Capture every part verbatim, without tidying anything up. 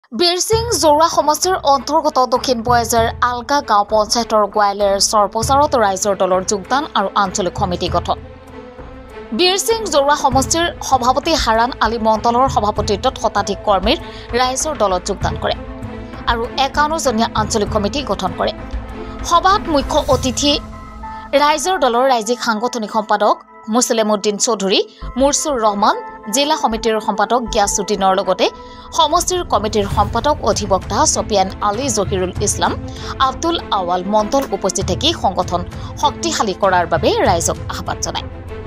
বীৰসিং জোৰা সমষ্টিৰ অন্তৰ্গত দক্ষিণ বয়াজাৰ আলগা গাঁও পঞ্চায়তৰ গোৱালেৰ চৰপ্ৰচাৰত ৰাইজৰ দলৰ যোগদান আৰু আঞ্চলিক সমিতি গঠন। বীৰসিং জোৰা সমষ্টিৰ সভাপতি হাৰান আলী মণ্ডলৰ সভাপতিত্বত শতাধিক কৰ্মীৰ ৰাইজৰ দলত যোগদান কৰে আৰু একাৱন্ন জনীয়া আঞ্চলিক সমিতি গঠন কৰে। সভাত মুখ্য অতিথি ৰাইজৰ দলৰ ৰাজ্যিক সাংগঠনিক সম্পাদক মুছলিমউদ্দিন চৌধুৰী, মুৰ্চুৰ ৰহমান, জিলা সমিতিৰ সম্পাদক গিয়াছুদ্দিনৰ লগতে সমষ্টিৰ কমিটিৰ সম্পাদক অধিবক্তা ছফিয়ান আলী জহিৰুল ইছলাম, আব্দুল আৱাল মণ্ডল উপস্থিত থাকি সংগঠন শক্তিশালী কৰাৰ বাবে ৰাইজক আহ্বান জনায়।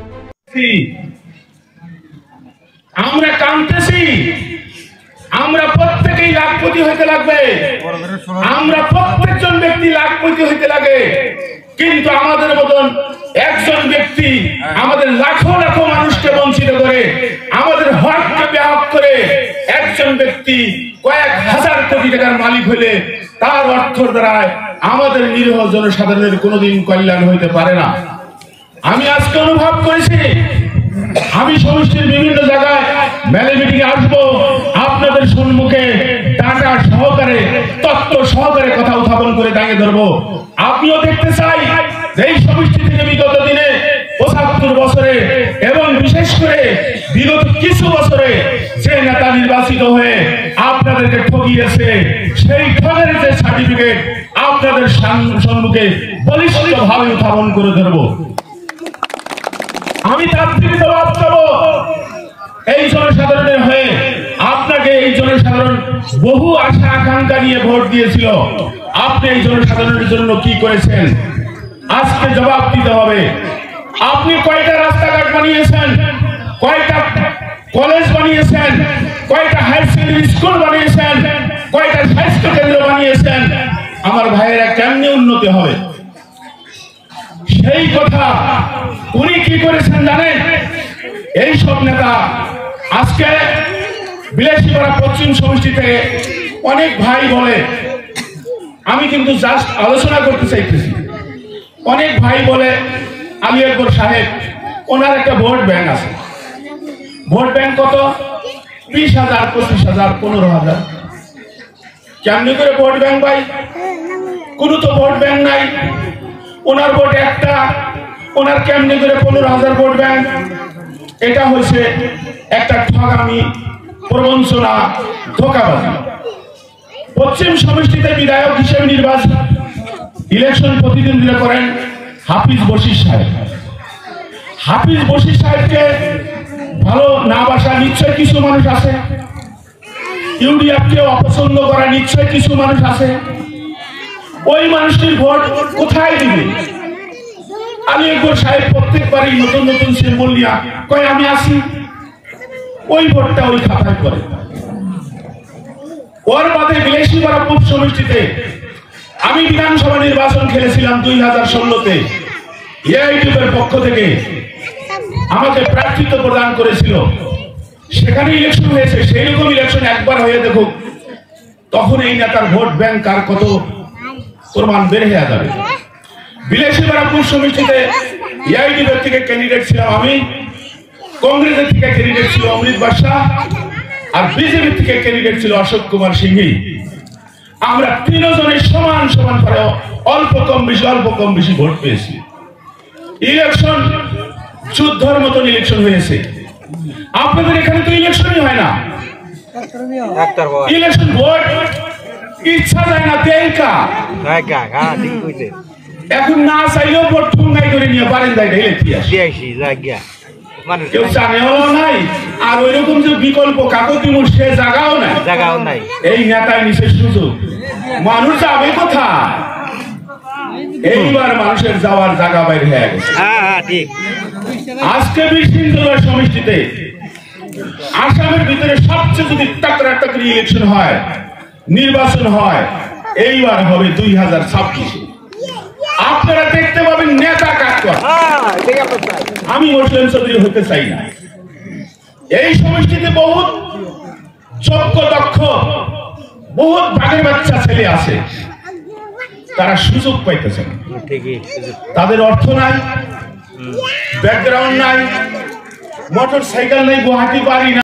আমরা কামতেছি, আমরা প্রত্যেকেই লাখপতি হইতে লাগবে, আমরা প্রত্যেকজন ব্যক্তি লাখপতি হইতে লাগে, কিন্তু আমাদের মতন একজন ব্যক্তি আমাদের লাখো লাখো মানুষকে বঞ্চিত করে, আমাদের হককে ব্যাহত করে একজন ব্যক্তি কয়েক হাজার কোটি টাকার মালিক হলে তার অর্থের দ্বারা আমাদের নিরীহ জনসাধারণের কোনোদিন কল্যাণ হইতে পারে না। আমি আজকে অনুভব করেছি, আমি সমষ্টির বিভিন্ন জায়গায় মেলে মিটিংয়ে আসবো, আপনাদের সম্মুখে ডাটা সহকারে তত্ত্ব সহকারে কথা উত্থাপন করে দাঁড়িয়ে ধরবো। আপনিও দেখতে চাই এই সমষ্টি থেকে বিগত দিনে পঁচাত্তর বছরে এবং বিশেষ করে বিগত কিছু বছরে যে নেতা নির্বাচিত হয়ে আপনাদেরকে ঠকিয়েছে, সেই ঠগের যে সার্টিফিকেট আপনাদের সম্মুখে বলিষ্ঠভাবে উত্থাপন করে ধরবো। আমি তার থেকে জবাব দেব, এই জনসাধারণের হয়ে আপনাকে এই জনসাধারণ বহু আশা আকাঙ্ক্ষা নিয়ে ভোট দিয়েছিল, আপনি এই জনসাধারণের জন্য কি করেছেন আজকে জবাব দিতে হবে। আপনি কয়টা রাস্তাঘাট বানিয়েছেন, কয়টা কলেজ বানিয়েছেন, কয়টা হাই সেকেন্ডারি স্কুল বানিয়েছেন, কয়টা স্বাস্থ্য কেন্দ্র বানিয়েছেন, আমার ভাইয়েরা কেমনে উন্নতি হবে সেই কথা উনি কি করেছেন জানেন? এই সব নেতা আজকে বিলাসীপাড়া পশ্চিম সমষ্টি থেকে অনেক ভাই বলে, আমি কিন্তু জাস্ট আলোচনা করতে চাইতেছি, অনেক ভাই বলে আলী আকবর সাহেব ওনার একটা ভোট ব্যাংক আছে, ভোট ব্যাংক কত? বিশ হাজার, পঁচিশ হাজার, পনেরো হাজার। কেমনি করে ভোট ব্যাংক ভাই? কোনো তো ভোট ব্যাংক নাই, ওনার ভোট একটা, ওনার কেমনি করে পনেরো হাজার ভোট ব্যাংক? এটা হচ্ছে একটা ঠগামি, প্রবঞ্চনা, ধোঁকাবাজি। পশ্চিম সমষ্টিতে বিধায়ক হিসেবে নির্বাচন ইলেকশন প্রতিদ্বন্দ্বিতা করেন হাফিজ বশির সাহেব। হাফিজ বশির সাহেবকে ভালো না বাসা নিশ্চয় কিছু মানুষ আছে, ইউডিএফকে অপছন্দ করা নিশ্চয় কিছু মানুষ আছে। ওই মানুষটির ভোট কোথায় দিবে? আলী আকবর সাহেব প্রত্যেকবারই নতুন নতুন সিম্বল নিয়ে কয় আমি আসি, ওই ভোটটা ওই খাতায় করে। ওর বাদে বিলাসীপাড়া পূর্ব সমষ্টিতে আমি বিধানসভা নির্বাচন খেলেছিলাম দুই হাজার ষোলোতে, এআইটিউবের পক্ষ থেকে আমাকে প্রার্থিত্ব প্রদান করেছিল, সেখানে ইলেকশন হয়েছে। সেই রকম ইলেকশন একবার হয়ে দেখুক, তখন এই নেতার ভোট ব্যাংক আর কত প্রমাণ বের হয়ে যাবে। বিলাসীপাড়া পূর্ব সমষ্টিতে এআইটিউবের থেকে ক্যান্ডিডেট ছিলাম আমি, কংগ্রেসের থেকে ক্যান্ডিডেট ছিল অমৃত বাদশাহ, আর বিজেপি থেকে ক্যান্ডিডেট ছিল অশোক কুমার সিংহি। আমরা তিনজনের সমান সমান করে অল্প কম বেশি অল্প কম বেশি ভোট পেয়েছি। ইলেকশন যুদ্ধের মতন ইলেকশন হয়েছে। আপনাদের এখানে তো ইলেকশনই হয় না, ইলেকশন ভোট ইচ্ছা যায় না, দেয়কা এখন না চাইলেও ভোট ঠুঙ্গাই করে নিয়ে পারেন যাই কেউ জানেও নাই, আর ওই রকম যে বিকল্প কাকতি সে জায়গাও নাই, জায়গাও নাই। এই নেতায় নিচে সুযোগ, মানুষ যাবে কোথায়? এইবার মানুষের যাওয়ার জায়গা বাইরে হয়ে গেছে। আজকে বীরসিং জেলার সমষ্টিতে আসামের ভিতরে সবচেয়ে যদি টাকরা টাকরি ইলেকশন হয়, নির্বাচন হয়, এইবার হবে দুই হাজার ছাব্বিশে। আপনারা দেখতে পাবেন নেতা কাজ। আমি মুসলিম চৌধুরী হতে চাই না। এই সমষ্টিতে বহুত যোগ্য দক্ষ, বহুত বাঘের বাচ্চা ছেলে আছে, তারা সুযোগ পাইতেছে না। তাদের অর্থ নাই, ব্যাকগ্রাউন্ড নাই, মোটর সাইকেল নাই, গুয়াহাটি বাড়ি না।